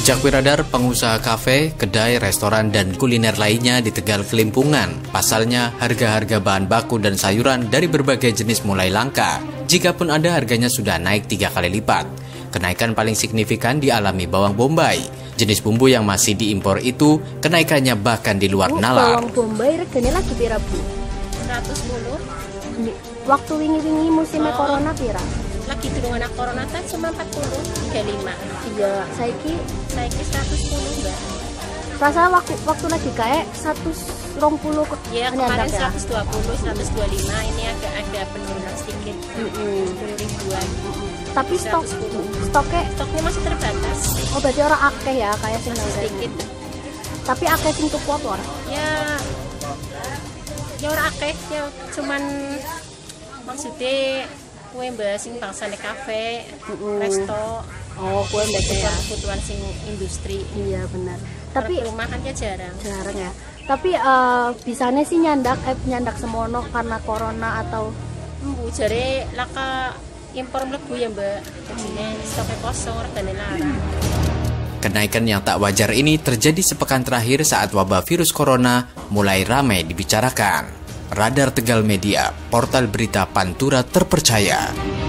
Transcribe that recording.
Jejak Wiradar, pengusaha kafe, kedai, restoran, dan kuliner lainnya di Tegal kelimpungan. Pasalnya, harga-harga bahan baku dan sayuran dari berbagai jenis mulai langka. Jikapun ada, harganya sudah naik 3 kali lipat. Kenaikan paling signifikan dialami bawang bombay. Jenis bumbu yang masih diimpor itu, kenaikannya bahkan di luar nalar. Bawang bombay regane lagi pira, Bu? 110. Waktu wingi-wingi musimnya corona pira? Lagi durung ana corona kan cuma 40, 35. Iya, saiki 110, Mbak. rasa waktu lagi kayak 120 Ya, kemarin 120, 125, ini agak penurunan sedikit. 10 ribuan. Tapi stoknya masih terbatas. Oh, berarti orang akeh ya kayak sing Sedikit. Tapi akeh sing tuku apa ora? Ya orang akeh, ya cuman maksudnya kue mbak sing bangsane kafe, resto. Oh, kue mbak ya. Kebutuhan sing industri. Iya benar. Tapi perumahan ya jarang ya. Tapi bisanya sih nyandak semono karena corona atau jare laka impor mlebu ya mbak. Jadinya stoknya kosong, regane larang. Kenaikan yang tak wajar ini terjadi sepekan terakhir saat wabah virus corona mulai ramai dibicarakan. Radar Tegal Media, portal berita Pantura terpercaya.